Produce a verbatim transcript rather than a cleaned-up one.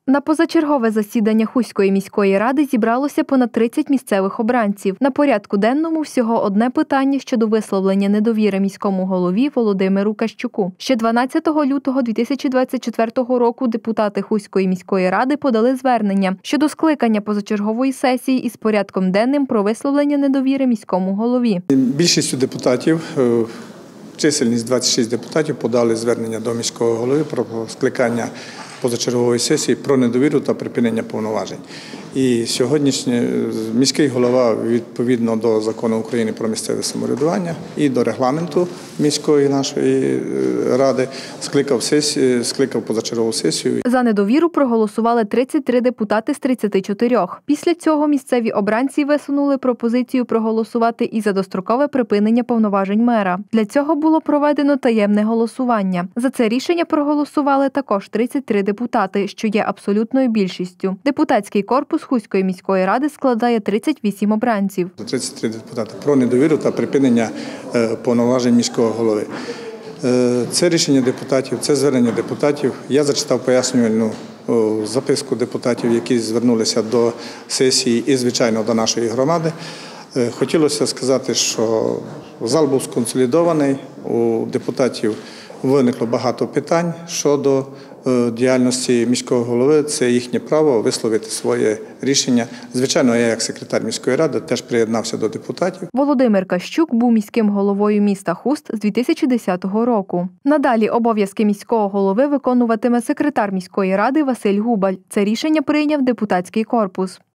На позачергове засідання Хуської міської ради зібралося понад тридцять місцевих обранців. На порядку денному всього одне питання щодо висловлення недовіри міському голові Володимиру Кащуку. Ще дванадцятого лютого дві тисячі двадцять четвертого року депутати Хуської міської ради подали звернення щодо скликання позачергової сесії із порядком денним про висловлення недовіри міському голові. Більшістю депутатів, чисельність двадцять шість депутатів, подали звернення до міського голови про скликання позачергової сесії про недовіру та припинення повноважень. І сьогоднішній міський голова, відповідно до Закону України про місцеве самоврядування і до регламенту міської нашої ради, скликав сесію, скликав позачергову сесію. За недовіру проголосували тридцять три депутати з тридцяти чотирьох. Після цього місцеві обранці висунули пропозицію проголосувати і за дострокове припинення повноважень мера. Для цього було проведено таємне голосування. За це рішення проголосували також тридцять три депутати, що є абсолютною більшістю. Депутатський корпус Хуської міської ради складає тридцять вісім обранців. тридцять три депутати про недовіру та припинення повноважень міського голови. Це рішення депутатів, це звернення депутатів. Я зачитав пояснювальну записку депутатів, які звернулися до сесії і, звичайно, до нашої громади. Хотілося сказати, що зал був сконсолідований, у депутатів виникло багато питань щодо діяльності міського голови. Це їхнє право висловити своє рішення. Звичайно, я як секретар міської ради теж приєднався до депутатів. Володимир Кащук був міським головою міста Хуст з дві тисячі десятого року. Надалі обов'язки міського голови виконуватиме секретар міської ради Василь Губаль. Це рішення прийняв депутатський корпус.